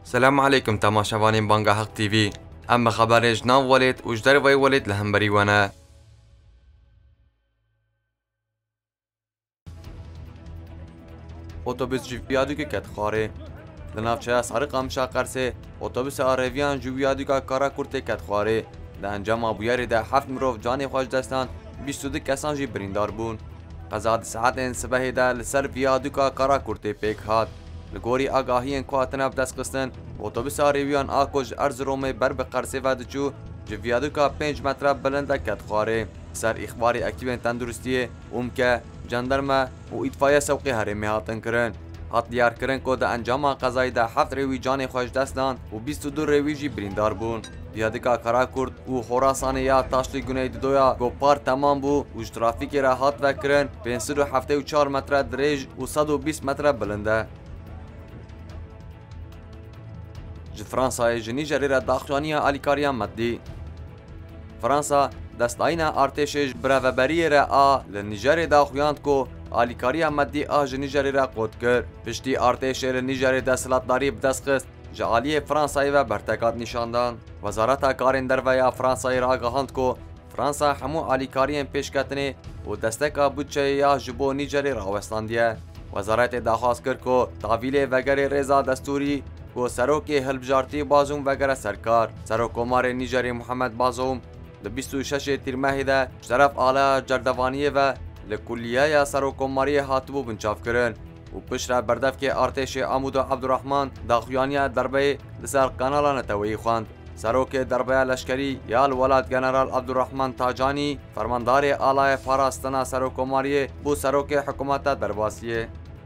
سلام عليكم تماشاوانين بانگا حق تي في. اما خبرش ناو ولید و جدر وی ولید لهمبری ونه. اتوبوس جی پیادوک کت خواره. لنافچه سارق امشا قرسه اتوبوس آرویان جو پیادوکا کارا کرته کت خواره. ده انجام ابویاری ده 7 مروف جانی خوش دستان 22 کسان جی بریندار بون. قضا ساعت صبح ده لسر پیادوکا کارا کرته پیک هات. لگوری آگاهی کواتنا بدست قستن اتوبوس آریویان آکوش ارز رومه بر به قرصه و دچو جویادوکا 5 متر بلنده کت خواره. سر اخباری اکیبن تندرستیه که جندرمه و اطفایه سوقی هرمی هاتن کرن. هات دیار کرن که ده انجام قضایی ده 7 روی جان خوش دستان و 22 روی جی بریندار بون. دیادکا کرا کرد و خراسانی یا تاشلی گونه دویا گوپار تمام بو و ترافیک را هات وکرن 574 متر دریج و 120 متر بلنده. فرانسا جنیجری را داخلانی آلیکاریا مدی. فرانسا دستاینا ارتشش براوبری را لنیجری داخلیاند کو آلیکاریا مدی جنیجری را قود کرد. پشتی ارتش لنیجری دستلاتداری بدست خست جعالی فرانسایی و برتکات نشاندان. وزارت کارین درویا فرانسایی را آگاهاند کو فرانسا همو آلیکارین پیشکتنی و دستکا بودجه یا جبو نیجری را وستاندیه. وزارت درخواست کرد کو تحویل وگر رضا دستوری و سروک هلبجارتی بازوم وگره سرکار سروکومار نیجری محمد بازوم ل 26 تیر ماه ده طرف اعلی جردوانیه و لکلیه یا سروکوماری هاتبو بنچاف کرن و پشت بردف که ارتش عمود عبدالرحمن داخویانی دربه لسر کانال نتوی خواند. سروک دربه لشکری یا الولاد جنرال عبدالرحمن تاجانی فرماندار اعلی فراستنا سروکوماری بو سروک حکومت درباسیه.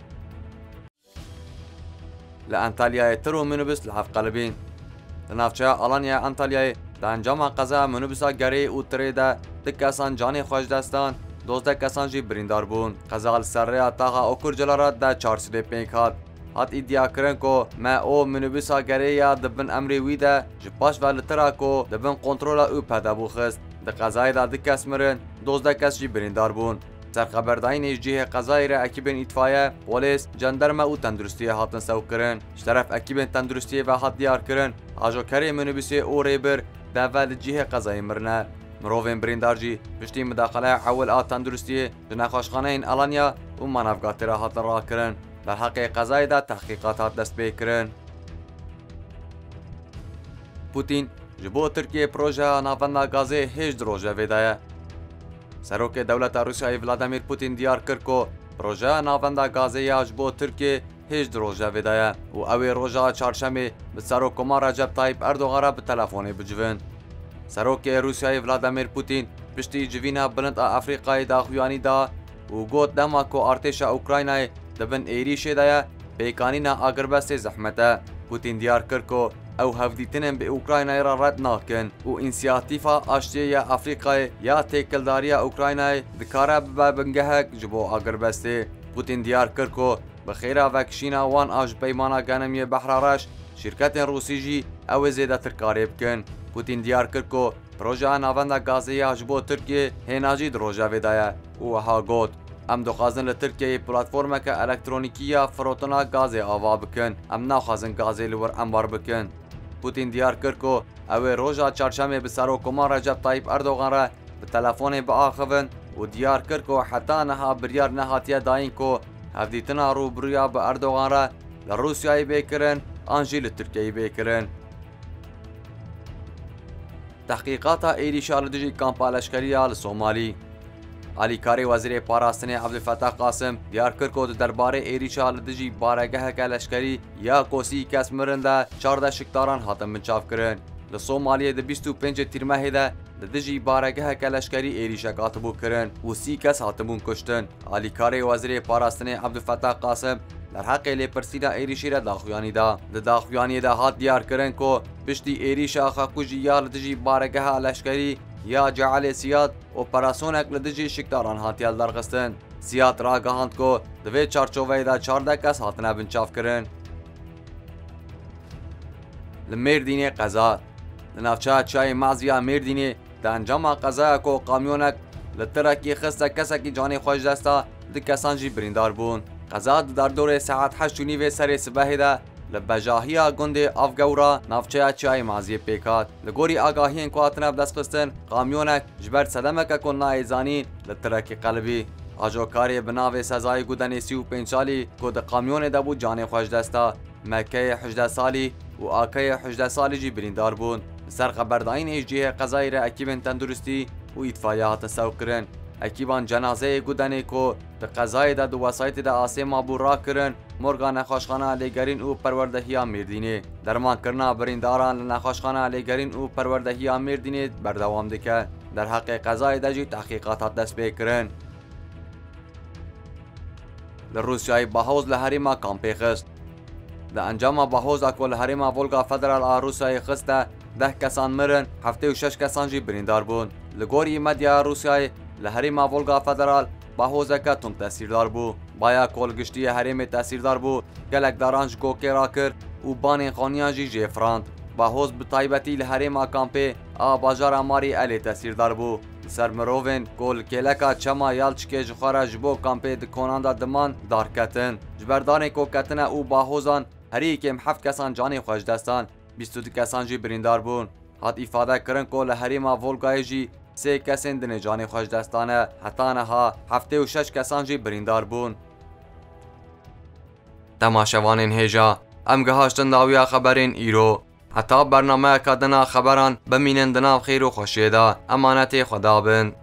لأنطاليا ترو منوبس لحف قلبين. لنافچه آلانیا انطاليا ده انجام قضا منوبسا گری و تریده دک کسان جانی خوش دستان 12 کسان جی بریندار بون. قضا السره تاها اوکر جلارات ده 405 هات. هات ادعا کرن کو ما او منوبسا گری یا دبن امری ویده جپاش و لترا کو دبن کنترول او پیدا بو خست. ده قضای ده دک کس مرن 12 کس جی بریندار بون. سر خبرداین جهه قضایی را اکیبن اطفایه، پلیس، جندرمه و تندرستی هاتن سو کرن. شطرف اکیبن تندرستی و هات دیار کرن. آجوکری منوبسی او ریبر داول جهه قضایی مرنه. مروفین بریندار جی پشتی مداخله اول تندرستی جناخوشخانه این آلانیا و منافقاتی را هاتن راه کرن. در حق قضایی دا تحقیقات هات دست بی کرن. پوتین جبو ترکیه پروژه نافنده گازی هیچ دروژه ویدایه. سروک دولت روسیای ولادیمیر پوتین دیار کرد که پروژه ناونده گازی بو ترکیه هیچ دروژه ویدایه و اوی روژا چهارشنبه به سروکومار رجب طایب اردوغان به تلفنی بجوین. سروک روسیای ولادیمیر پوتین پشتی جوینا بلند افریقای داخویانی دا و گوت دما که ارتش اوکراینای دبن ایریشه دایه پیکانینا آگربست زحمته. پوتین دیار کرد که او هفدیتنن به اوکراینای را رد ناکن و انسیاتیفا آشتی افریقای یا تکلداری اوکراینای دکاره ببنگهک جبو آگربسته. پوتین دیار کرد که بخیره وکشینا وان آج پیمانا گنمی بحرارش شرکت روسی جی او زیده ترکاری بکن. پوتین دیار کرد که پروژه ناونده گازی جبو ترکیه هناجی دروژه ویدایه و ها گوت ام دخوازن لترکیه پلاتفورم که الکترونیکی فروتنا گازی آوا بکن ام ناخوازن گازی لور انبار بکن. پوتین دیار کرد که اوی روژا چهارشنبه به سروکومار رجب طایب اردوغان را به تلفن بآخون و دیار کرد که حتی نها بریار نهاتیه داین که هفدیتنا روبرویا به اردوغان را لروسیای بیکرن آنجی لترکیه بیکرن. تحقیقات ایریشا لدجی کامپا لشکری لسومالی. آلیکاری وزیر پاراستنی عبدالفتاح قاسم دیار کرد که درباره ایریشا لدجی بارگه که لشکری یا کوسی کس مرنده 14 شکتاران هاتم منچاف کرن. لسومالیه ده 25 تیر ماه ده دجی بارگه که لشکری ایریشا کاتبو کرن و 30 کس هاتمون کشتن. آلیکاری وزیر پاراستنی عبدالفتاح قاسم در حق لیپرسینا ایریشی را داخویانی دا. ده داخویانی دا هات دیار کرن که پشتی ایریشا خاکوجی یا لدجی بارگه لشکری یا جعل سیاد اپراسیونک لدجی شکتاران هاتیال درخستن. سیاد را گهاند که دوی چارچوبه دا 14 کس هاتنه بنچاف کرن. لمردین قضا لنافچه چای مازیا مردینه ده انجام قضا که قامیونک لترکی خسته کسکی جانی خوش دسته ده کسان جی بریندار بون. قضا در دور ساعت 8:30 سر صبح ده لبجاهیا گند افگورا نافچه چای مازی پیکات لگوری آگاهی کواتنا بدست خستن کامیونک جبر صدمک کن نایزانی لترک قلبی آجوکاری بناوی سزای گودن 35 سالی کود کامیون دبو جان خوش دستا مکه 18 سالی و آکه 18 سالی جی بریندار بون سر خبرداین ایجیه قضایی را اکیبن تندرستی و اطفایات سوکرن اکیبان جنازه گودن کو د قضای د وسایت د آسیما بورا کرن مرغان نخوشخانه لگرین او پروردهی میردینی درمان کرنا برینداران نخوشخانه لگرین او پروردهی میردینی بردوام دکه در حق قضای دجی تحقیقات دست بکرن لروسیای باهوز لحریما کامپی خست د انجام باهوز اکول حریما ولگا فدرال روسیای خسته 10 کسان مرن 76 کسان جی بریندار بون لگوری مدیا روسیای لحریما ولگا فدرال باهوزکه تون تاثیردار بو بایا کولگشتی حریم تاثیردار بو گلک دارانج گوکی را کرد و بان خانیان جی جفراند باهوز بطایبتی لحریما کامپی بازار ماری الی تاثیردار بو سر مروین کول کلکا چما یالچکه جخواره جبو کامپی دکوناندا دمان دارکتن جبردان کوکتن او باهوزان هری کم 7 کسان جانی خوش دستان 22 کسان جی بریندار بون هات ifade کرن کول حریما ولگای جی 3 کسین دنه جانی خوش دستانه حتی نها 76 کسان جی بریندار بون تماشوانین هیجا ام گهاشتن داویا خبرین ایرو حتی برنامه کدنا خبران بمینن دناو خیر و خوشیدا امانت خدا بند